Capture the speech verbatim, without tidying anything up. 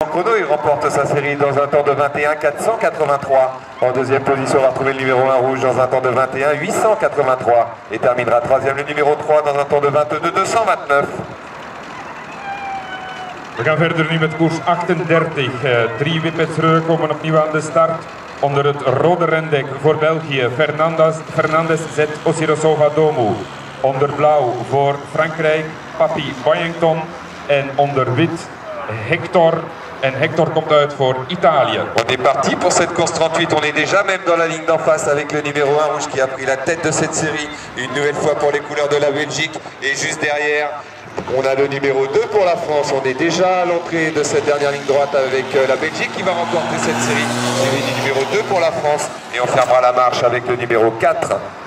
Chrono, il remporte sa série dans un temps de vingt et un quatre cent quatre-vingt-trois. En deuxième position, on va retrouver le numéro un rouge dans un temps de vingt et un huit cent quatre-vingt-trois. Et terminera troisième le numéro trois dans un temps de vingt-deux deux cent vingt-neuf. We gaan verder nu met koers achtendertig. Uh, drie whippetsreuren komen opnieuw aan de start. Onder het rode rendek voor België, Fernandez, Fernandez zet Osirosova Domu. Onder blauw voor Frankrijk, Papi Boyington. En onder wit, Hector. En Hector komt uit voor Italië. On est parti pour cette course trente-huit. On est déjà même dans la ligne d'en face avec le numéro un rouge qui a pris la tête de cette série. Une nouvelle fois pour les couleurs de la Belgique. Et juste derrière, on a le numéro deux pour la France. On est déjà à l'entrée de cette dernière ligne droite avec la Belgique qui va remporter cette série. Série du numéro deux pour la France. Et on fermera la marche avec le numéro quatre.